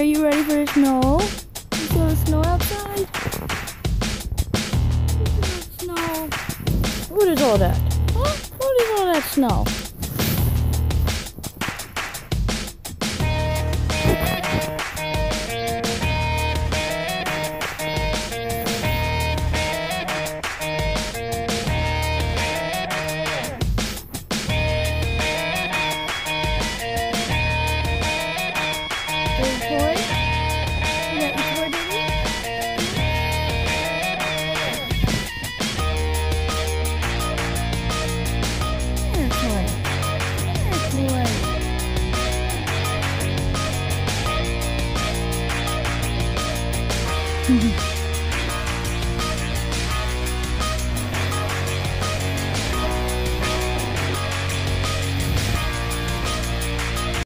you ready for the snow? It's gonna snow outside? Snow. What is all that? Huh? What is all that snow?